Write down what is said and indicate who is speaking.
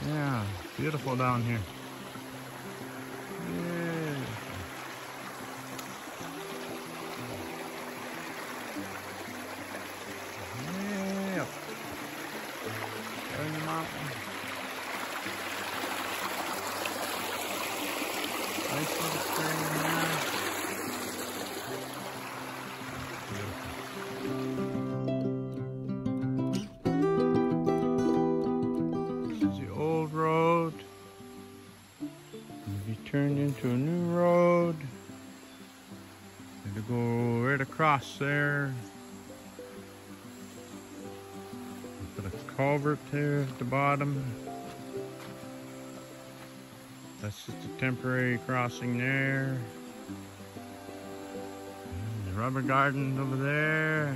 Speaker 1: Yeah, beautiful down here. Yeah. Yeah. There in the mountain. Nice little stream there. This is the old road. It'll be turned into a new road. It'll go right across there. Put a culvert there at the bottom. That's just a temporary crossing there. And the rubber garden over there.